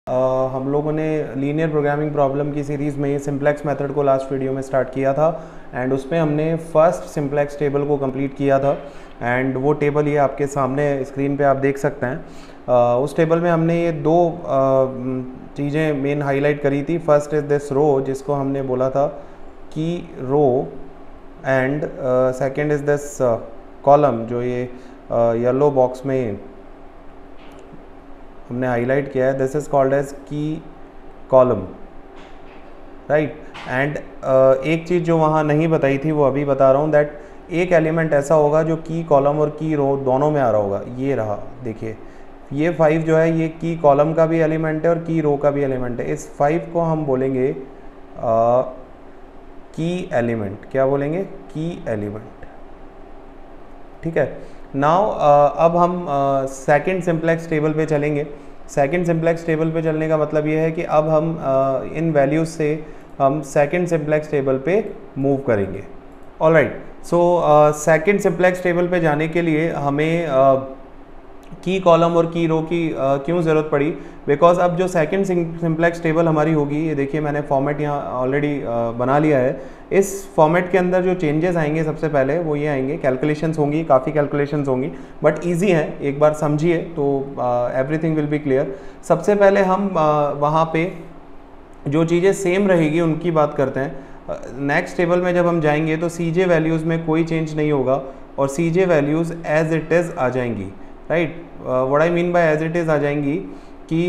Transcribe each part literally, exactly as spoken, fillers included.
Uh, हम लोगों ने लीनियर प्रोग्रामिंग प्रॉब्लम की सीरीज़ में सिंप्लेक्स मेथड को लास्ट वीडियो में स्टार्ट किया था एंड उसमें हमने फर्स्ट सिंप्लेक्स टेबल को कंप्लीट किया था एंड वो टेबल ये आपके सामने स्क्रीन पे आप देख सकते हैं। uh, उस टेबल में हमने ये दो uh, चीज़ें मेन हाईलाइट करी थी। फर्स्ट इज़ दिस रो जिसको हमने बोला था key row and second is this column जो ये येलो uh, बॉक्स में हमने हाईलाइट किया है। This is called as key column, right. And एक चीज़ जो वहाँ नहीं बताई थी वो अभी बता रहा हूँ, दैट एक एलिमेंट ऐसा होगा जो की कॉलम और की रो दोनों में आ रहा होगा। ये रहा, देखिए ये फाइव जो है ये की कॉलम का भी एलिमेंट है और की रो का भी एलिमेंट है। इस फाइव को हम बोलेंगे की एलिमेंट। क्या बोलेंगे? की एलिमेंट, ठीक है। नाउ uh, अब हम सेकंड सिंप्लेक्स टेबल पे चलेंगे। सेकंड सिंप्लेक्स टेबल पे चलने का मतलब ये है कि अब हम uh, इन वैल्यूज से हम सेकंड सिंप्लेक्स टेबल पे मूव करेंगे। Alright, so second simplex table पे जाने के लिए हमें uh, की कॉलम और की रो की uh, क्यों ज़रूरत पड़ी? बिकॉज अब जो सेकंड सिंप्लेक्स टेबल हमारी होगी, ये देखिए मैंने फॉर्मेट यहाँ ऑलरेडी uh, बना लिया है। इस फॉर्मेट के अंदर जो चेंजेस आएंगे सबसे पहले वो ये आएंगे, कैलकुलेशंस होंगी, काफ़ी कैलकुलेशंस होंगी बट इजी है, एक बार समझिए तो एवरीथिंग विल बी क्लियर। सबसे पहले हम uh, वहाँ पे जो चीज़ें सेम रहेगी उनकी बात करते हैं। नेक्स्ट uh, टेबल में जब हम जाएंगे तो सी जे वैल्यूज़ में कोई चेंज नहीं होगा और C J values as it is आ जाएंगी, right. What I mean by as it is आ जाएंगी कि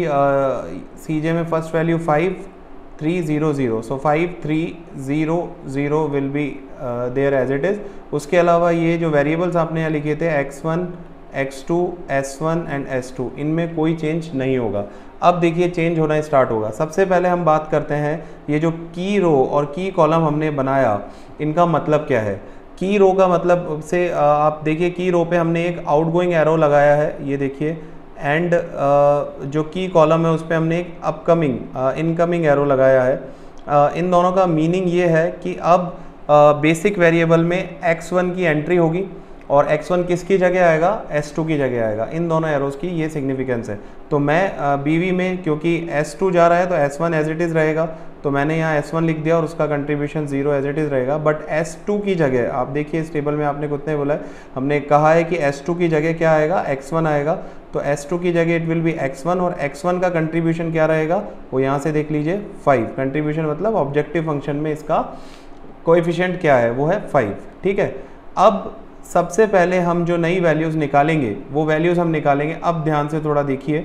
सी जे में first value five three zero zero, so five three zero zero will be there as it is. उसके अलावा ये जो वेरिएबल्स आपने यहाँ लिखे थे X one X two S one and S two, इनमें कोई चेंज नहीं होगा। अब देखिए चेंज होना स्टार्ट होगा। सबसे पहले हम बात करते हैं ये जो की रो और की कॉलम हमने बनाया, इनका मतलब क्या है? की रो का मतलब से uh, आप देखिए की रो पे हमने एक आउटगोइंग एरो लगाया है, ये देखिए, एंड uh, जो की कॉलम है उस पर हमने एक अपकमिंग इनकमिंग एरो लगाया है। uh, इन दोनों का मीनिंग ये है कि अब बेसिक uh, वेरिएबल में एक्स वन की एंट्री होगी और एक्स वन किसकी जगह आएगा? एस टू की जगह आएगा। इन दोनों एरोज़ की ये सिग्निफिकेंस है। तो मैं बीवी uh, में क्योंकि एस टू जा रहा है तो S one as it is रहेगा, तो मैंने यहाँ एस वन लिख दिया और उसका contribution zero as it is रहेगा। बट एस टू की जगह आप देखिए इस टेबल में आपने कितने बोला है, हमने कहा है कि एस टू की जगह क्या आएगा? एक्स वन आएगा। तो एस टू की जगह it will be X one और एक्स वन का कंट्रीब्यूशन क्या रहेगा? वो यहाँ से देख लीजिए फाइव। कंट्रीब्यूशन मतलब ऑब्जेक्टिव फंक्शन में इसका कोएफिशिएंट क्या है? वो है फाइव, ठीक है। अब सबसे पहले हम जो नई वैल्यूज़ निकालेंगे वो वैल्यूज़ हम निकालेंगे। अब ध्यान से थोड़ा देखिए,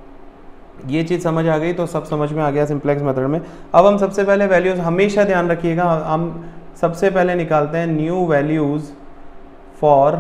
ये चीज़ समझ आ गई तो सब समझ में आ गया सिंप्लेक्स मेथड में। अब हम सबसे पहले वैल्यूज़, हमेशा ध्यान रखिएगा, हम सबसे पहले निकालते हैं न्यू वैल्यूज़ फॉर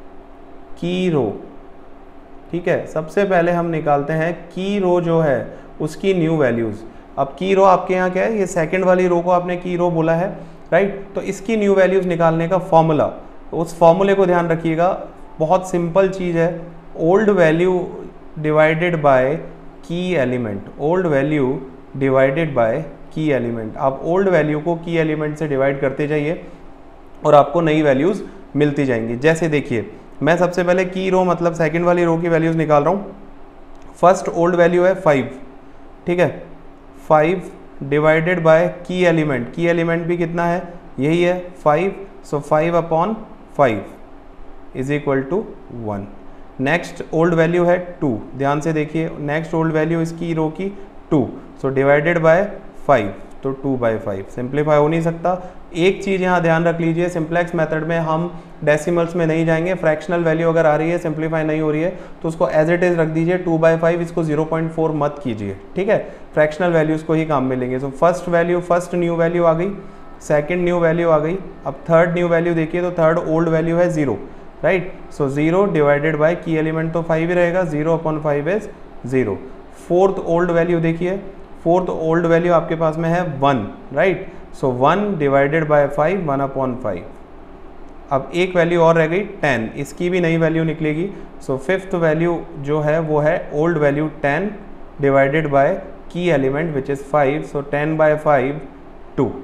की रो, ठीक है। सबसे पहले हम निकालते हैं की रो जो है उसकी न्यू वैल्यूज़। अब की रो आपके यहाँ क्या है? ये सेकंड वाली रो को आपने की रो बोला है, राइट। तो इसकी न्यू वैल्यूज़ निकालने का फॉर्मूला, तो उस फॉर्मूले को ध्यान रखिएगा, बहुत सिंपल चीज़ है। Old value divided by key element, old value divided by key element. आप ओल्ड वैल्यू को की एलिमेंट से डिवाइड करते जाइए और आपको नई वैल्यूज़ मिलती जाएंगी। जैसे देखिए मैं सबसे पहले की रो मतलब सेकंड वाली रो की वैल्यूज़ निकाल रहा हूँ। फर्स्ट ओल्ड वैल्यू है फाइव, ठीक है। Five divided by key element, key element भी कितना है? यही है five. So five upon five is equal to one. Next old value है टू, ध्यान से देखिए, नेक्स्ट ओल्ड वैल्यू इसकी रो की two, so divided by five, तो टू बाई फाइव। सिंप्लीफाई हो नहीं सकता। एक चीज़ यहाँ ध्यान रख लीजिए, सिंप्लेक्स मेथड में हम डेसिमल्स में नहीं जाएंगे। फ्रैक्शनल वैल्यू अगर आ रही है, सिंप्लीफाई नहीं हो रही है, तो उसको एज इट इज़ रख दीजिए, टू बाई फाइव, इसको जीरो पॉइंट फोर मत कीजिए, ठीक है। फ्रैक्शनल वैल्यूज़ को ही काम मिलेंगे। So first value, first new value आ गई, सेकेंड न्यू वैल्यू आ गई। अब थर्ड न्यू वैल्यू देखिए, तो थर्ड ओल्ड वैल्यू है zero, right. So zero divided by key element तो फाइव ही रहेगा, zero upon five is zero. Fourth old value देखिए, फोर्थ ओल्ड वैल्यू आपके पास में है one, right. So one divided by five, one upon five. अब एक वैल्यू और रह गई टेन, इसकी भी नई वैल्यू निकलेगी। सो फिफ्थ वैल्यू जो है वो है old value ten divided by key element which is five, so ten by five two.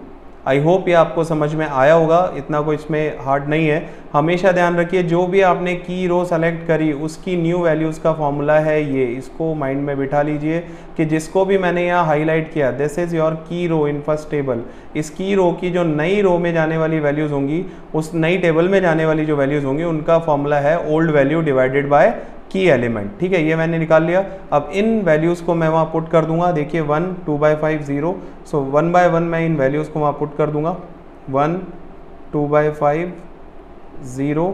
I hope ये आपको समझ में आया होगा, इतना कोई इसमें हार्ड नहीं है। हमेशा ध्यान रखिए जो भी आपने की रो सेलेक्ट करी उसकी न्यू वैल्यूज़ का फॉर्मूला है ये, इसको माइंड में बिठा लीजिए कि जिसको भी मैंने यहाँ हाईलाइट किया दिस इज़ योर की रो इन फर्स्ट टेबल, इस की रो की जो नई रो में जाने वाली वैल्यूज़ होंगी, उस नई टेबल में जाने वाली जो वैल्यूज़ होंगी उनका फॉर्मूला है old value divided by key element. ठीक है, ये मैंने निकाल लिया। अब इन वैल्यूज़ को मैं वहाँ पुट कर दूंगा। देखिए one two by five zero, so one by one मैं इन वैल्यूज़ को वहाँ पुट कर दूंगा। One two by five zero,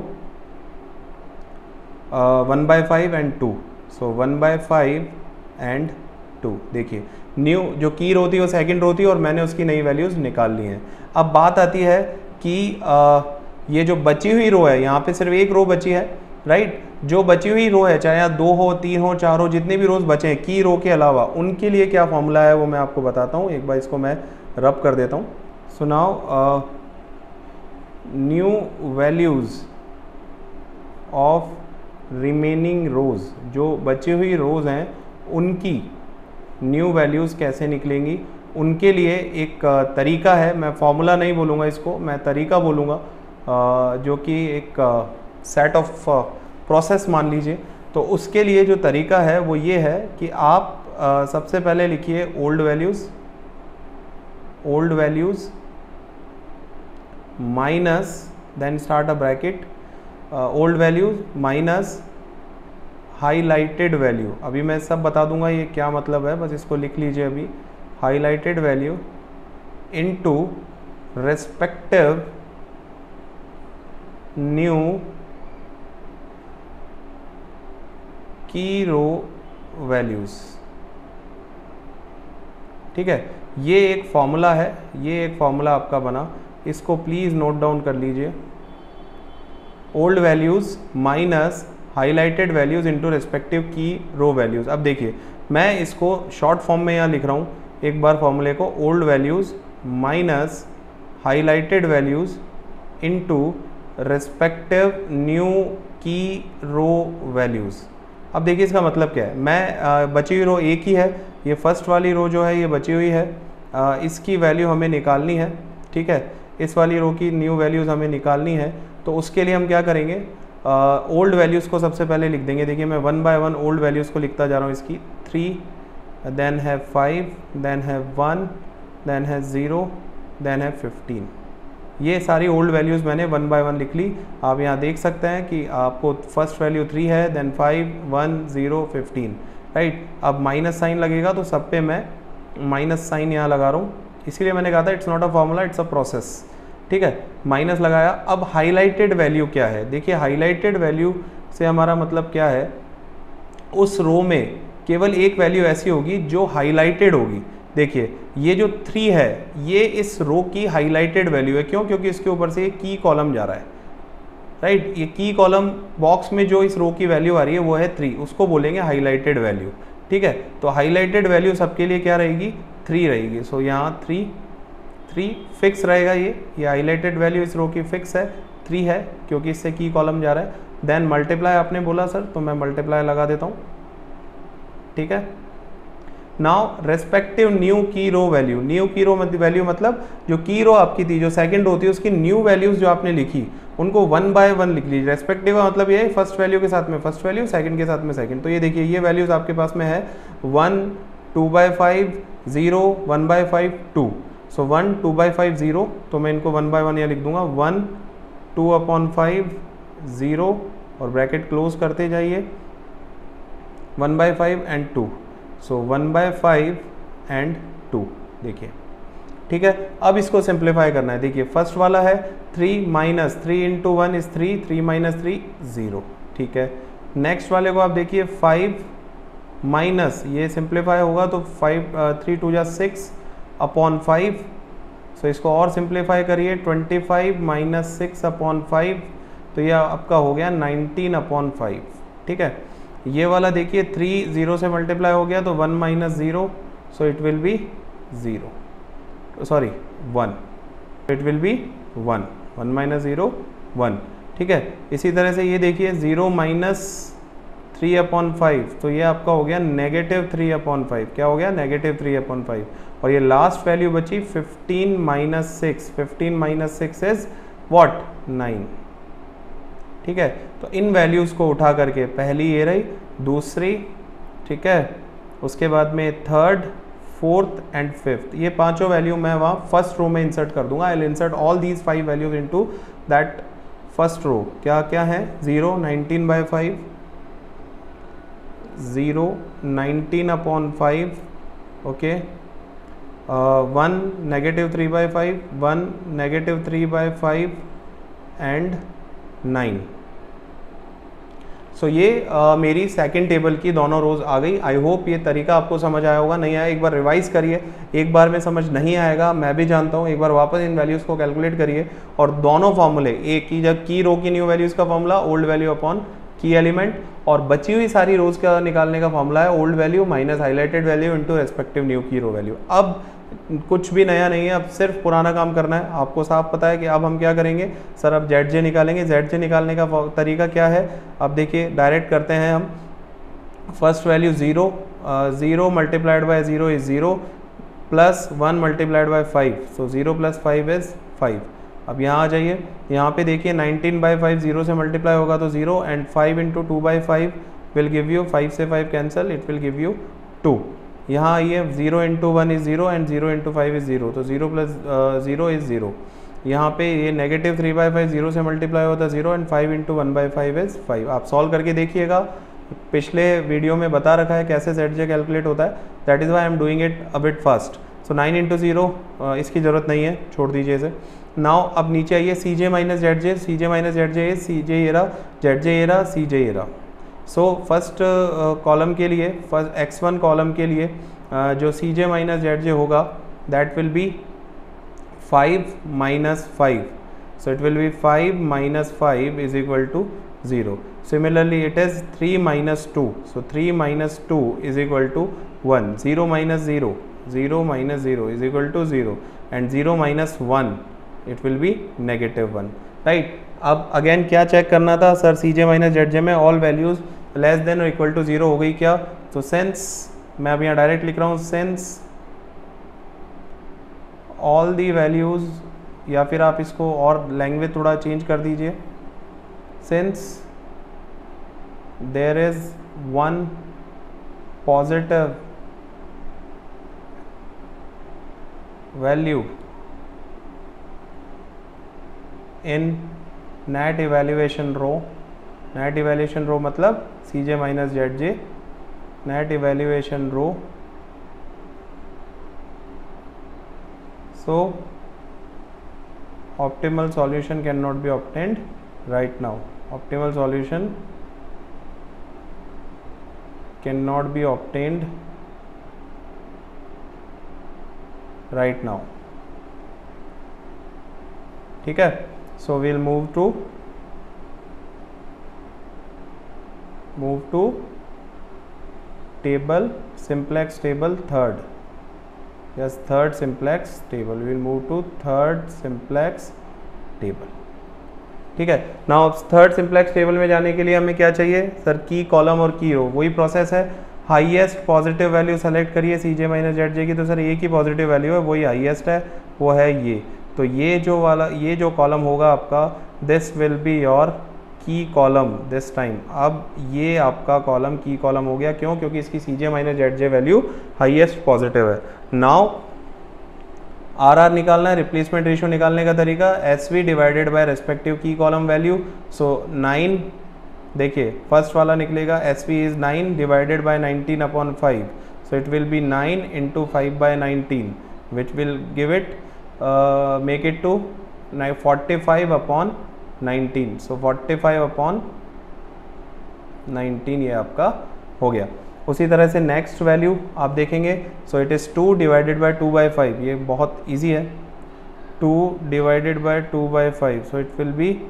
one by five and two, so one by five and two. देखिए न्यू जो की रो थी वो सेकंड रो थी और मैंने उसकी नई वैल्यूज़ निकाल ली हैं। अब बात आती है कि आ, ये जो बची हुई रो है, यहाँ पे सिर्फ एक रो बची है, राइट। जो बची हुई रो है, चाहे यहाँ दो हो, तीन हो, चार हो, जितने भी रोज बचे हैं की रो के अलावा, उनके लिए क्या फॉर्मूला है वो मैं आपको बताता हूँ। एक बार इसको मैं रब कर देता हूँ। So now new values of remaining rows, जो बची हुई रोज हैं उनकी न्यू वैल्यूज़ कैसे निकलेंगी, उनके लिए एक तरीका है। मैं फॉर्मूला नहीं बोलूँगा इसको, मैं तरीका बोलूँगा, जो कि एक सेट ऑफ प्रोसेस मान लीजिए। तो उसके लिए जो तरीका है वो ये है कि आप आ, सबसे पहले लिखिए old values, old values minus, then start a bracket, old values minus highlighted value. अभी मैं सब बता दूंगा ये क्या मतलब है, बस इसको लिख लीजिए अभी। Highlighted value into respective new key row values. ठीक है, ये एक फॉर्मूला है, ये एक फॉर्मूला आपका बना, इसको प्लीज़ नोट डाउन कर लीजिए। Old values minus highlighted values into respective key row values. अब देखिए मैं इसको शॉर्ट फॉर्म में यहाँ लिख रहा हूँ एक बार फॉर्मूले को, old values minus highlighted values into respective new key row values. अब देखिए इसका मतलब क्या है, मैं आ, बची हुई रो एक ही है, ये फर्स्ट वाली रो जो है ये बची हुई है, आ, इसकी वैल्यू हमें निकालनी है। ठीक है, इस वाली रो की न्यू वैल्यूज़ हमें निकालनी है। तो उसके लिए हम क्या करेंगे, ओल्ड वैल्यूज़ को सबसे पहले लिख देंगे। देखिए मैं one by one old values को लिखता जा रहा हूँ। इसकी थ्री, देन है फाइव, देन है वन, देन है ज़ीरो, देन है फिफ्टीन। ये सारी ओल्ड वैल्यूज़ मैंने वन बाय वन लिख ली। आप यहाँ देख सकते हैं कि आपको फर्स्ट वैल्यू थ्री है, then five, one, zero, fifteen, right. अब माइनस साइन लगेगा तो सब पे मैं माइनस साइन यहाँ लगा रहा हूँ, इसीलिए मैंने कहा था it's not a formula, it's a process. ठीक है, माइनस लगाया। अब हाईलाइटेड वैल्यू क्या है, देखिए हाईलाइटेड वैल्यू से हमारा मतलब क्या है, उस रो में केवल एक वैल्यू ऐसी होगी जो हाईलाइटेड होगी। देखिए ये जो थ्री है ये इस रो की हाईलाइटेड वैल्यू है, क्यों, क्योंकि इसके ऊपर से ये की कॉलम जा रहा है, राइट। ये की कॉलम बॉक्स में जो इस रो की वैल्यू आ रही है वो है थ्री, उसको बोलेंगे हाईलाइटेड वैल्यू। ठीक है, तो हाईलाइटेड वैल्यू सबके लिए क्या रहेगी, थ्री रहेगी। सो यहाँ थ्री, थ्री फिक्स रहेगा, ये ये हाईलाइटेड वैल्यू इस रो की फिक्स है, थ्री है क्योंकि इससे की कॉलम जा रहा है। देन मल्टीप्लाई आपने बोला सर, तो मैं मल्टीप्लाई लगा देता हूँ। ठीक है, now respective new key row value, new key row value मतलब जो की रो आपकी थी, जो सेकंड रो थी, उसकी न्यू वैल्यूज जो आपने लिखी उनको वन बाय वन लिख लीजिए। रेस्पेक्टिव का मतलब ये है फर्स्ट वैल्यू के साथ में फर्स्ट वैल्यू, सेकंड के साथ में सेकंड। तो ये देखिए ये वैल्यूज आपके पास में है one, two by five, zero, one by five, two. So one, two by five, zero, तो मैं इनको वन बाय वन यहाँ लिख दूंगा, one, two upon five, zero, और ब्रैकेट क्लोज करते जाइए, one by five and two. So one by five and two. देखिए ठीक है, अब इसको सिंप्लीफाई करना है। देखिए फर्स्ट वाला है three minus three into one is three, three minus three zero. ठीक है, नेक्स्ट वाले को आप देखिए फाइव माइनस, ये सिंप्लीफाई होगा तो फाइव, थ्री टू जा सिक्स अपॉन फाइव। सो इसको और सिंप्लीफाई करिए, twenty five minus six upon five, तो ये आपका हो गया नाइनटीन अपॉन फाइव। ठीक है, ये वाला देखिए थ्री ज़ीरो से मल्टीप्लाई हो गया तो one minus zero, so it will be zero, sorry one, it will be one, one minus zero one. ठीक है, इसी तरह से ये देखिए zero minus three upon five, तो ये आपका हो गया नेगेटिव थ्री अपॉन फाइव। क्या हो गया? Negative three upon five. और ये लास्ट वैल्यू बची fifteen minus six, fifteen minus six is what? Nine. ठीक है, तो इन वैल्यूज़ को उठा करके, पहली ये रही, दूसरी, ठीक है, उसके बाद में थर्ड, फोर्थ एंड फिफ्थ, ये पांचों वैल्यू मैं वहाँ फर्स्ट रो में इंसर्ट कर दूंगा। I will insert all these five values into that first row. क्या क्या है? Zero, nineteen by five, zero, nineteen upon five, okay, one, negative three by five, one, negative three by five and nine. So so, ये uh, मेरी second table की दोनों रोज आ गई। आई hope ये तरीका आपको समझ आया होगा। नहीं आया एक बार रिवाइज करिए, एक बार में समझ नहीं आएगा, मैं भी जानता हूँ, एक बार वापस इन वैल्यूज़ को कैलकुलेट करिए और दोनों फॉर्मूले, एक की जब की रो की न्यू वैल्यूज़ का formula old value upon key element, और बची हुई सारी रोज का निकालने का फॉर्मूला है old value minus highlighted value into respective new key row value. अब कुछ भी नया नहीं है, अब सिर्फ पुराना काम करना है। आपको साफ पता है कि अब हम क्या करेंगे सर, अब जेड जे निकालेंगे। जेड जे निकालने का तरीका क्या है? अब देखिए, डायरेक्ट करते हैं हम। First value zero, zero multiplied by zero is zero, plus one multiplied by five, so zero plus five is five. अब यहाँ आ जाइए, यहाँ पे देखिए नाइनटीन बाई फाइव ज़ीरो से मल्टीप्लाई होगा तो zero, and five into two by five will give you, five से five cancel, it will give you two. यहाँ आइए, zero into one is zero and zero into five is zero, तो zero plus zero is zero. यहाँ पे ये negative three by five zero से multiply होता है zero, and five into one by five is five. आप solve करके देखिएगा, पिछले वीडियो में बता रखा है कैसे जेड जे कैलकुलेट होता है, that is why I am doing it a bit fast. So nine into zero, इसकी ज़रूरत नहीं है, छोड़ दीजिए इसे। नाउ अब नीचे आइए, C J minus Z J, C J minus Z J, C J ये रहा, जेड जे ये रहा, सी जे ये रहा। सो फर्स्ट कॉलम के लिए, फर्स्ट एक्स वन कॉलम के लिए uh, जो सी जे माइनस जेड जे होगा, that will be five minus five, so it will be five minus five is equal to zero. Similarly it is three minus two, so three minus two is equal to one, zero minus zero, zero minus zero is equal to zero, and zero minus one it will be negative one, right. अब again क्या check करना था sir, C J minus Z J में all values less than और equal to zero हो गई क्या? तो सेंस, मैं अब यहाँ डायरेक्ट लिख रहा हूँ, सेंस ऑल दी वैल्यूज़, या फिर आप इसको और लैंग्वेज थोड़ा चेंज कर दीजिए, since there is one positive value in net evaluation row, net evaluation row मतलब C J minus Z J, net evaluation row, so optimal solution cannot be obtained right now, optimal solution cannot be obtained right now, ठीक है। so we'll move to move to table, simplex table third, yes, third simplex table, we will move to third simplex table, ठीक है। Now third simplex table में जाने के लिए हमें क्या चाहिए सर? की कॉलम और की रो, वही प्रोसेस है। हाईएस्ट पॉजिटिव वैल्यू सेलेक्ट करिए सी जे माइनस जेड जे की, तो सर एक ही पॉजिटिव वैल्यू है, वही हाईएस्ट है, वो है ये। तो ये जो वाला, ये जो कॉलम होगा आपका, this will be your key column this time. अब ये आपका कॉलम की कॉलम हो गया, क्यों? क्योंकि इसकी C J minus Z J value highest positive है। नाउ आर आर निकालना है, रिप्लेसमेंट रेशियो निकालने का तरीका, S V divided by respective key column value. So nine, देखिए फर्स्ट वाला निकलेगा, S V is nine divided by nineteen upon five, so it will be nine into five by nineteen, which will give it make it to forty five upon nineteen, so forty five upon nineteen ये आपका हो गया। उसी तरह से next value आप देखेंगे, so it is two divided by two by five, ये बहुत इजी है, two divided by two by five, so it will be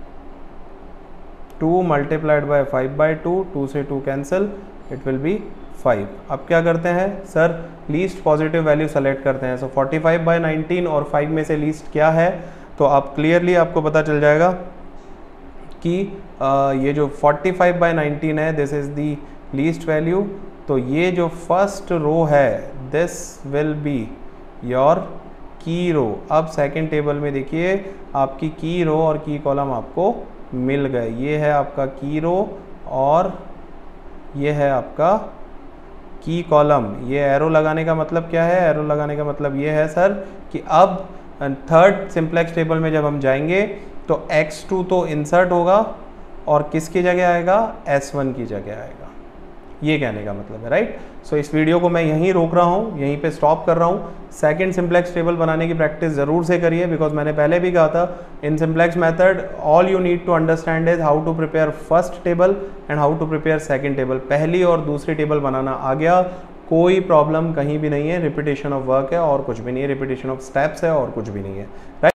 two multiplied by five by two, two से two cancel, it will be five. अब क्या करते हैं sir, least positive value select करते हैं। So forty five by nineteen और five में से लीस्ट क्या है, तो आप क्लियरली आपको पता चल जाएगा कि uh, ये जो फोर्टी फाइव बाई नाइनटीन है this is the least value, तो ये जो फर्स्ट रो है दिस विल बी योर की रो। अब सेकंड टेबल में देखिए आपकी की रो और की कॉलम आपको मिल गए, ये है आपका की रो और ये है आपका की कॉलम। ये एरो लगाने का मतलब क्या है, एरो लगाने का मतलब ये है सर कि अब थर्ड सिंप्लेक्स टेबल में जब हम जाएंगे तो एक्स टू तो इंसर्ट होगा और किसकी जगह आएगा, एस वन की जगह आएगा, ये कहने का मतलब है, राइट। सो इस वीडियो को मैं यहीं रोक रहा हूँ, यहीं पे स्टॉप कर रहा हूँ। सेकंड सिंप्लेक्स टेबल बनाने की प्रैक्टिस ज़रूर से करिए, बिकॉज मैंने पहले भी कहा था in simplex method all you need to understand is how to prepare first table and how to prepare second table. पहली और दूसरी टेबल बनाना आ गया, कोई प्रॉब्लम कहीं भी नहीं है, रिपीटेशन ऑफ वर्क है और कुछ भी नहीं है, रिपीटेशन ऑफ स्टेप्स है और कुछ भी नहीं है, राइट।